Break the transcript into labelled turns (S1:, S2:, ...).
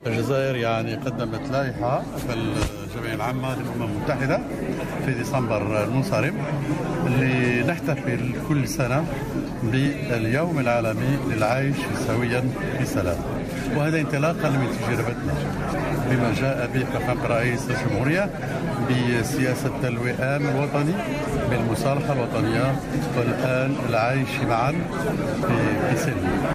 S1: الجزائر يعني قدمت لائحة في الجمعية العامة للأمم المتحدة في ديسمبر المنصرم اللي نحتفل كل سنة باليوم العالمي للعيش سويا في سلام، وهذا انطلاقا من تجربتنا بما جاء به فخامة رئيس الجمهورية بسياسة الوئام الوطني بالمصالحة الوطنية والآن العيش معا في سلم.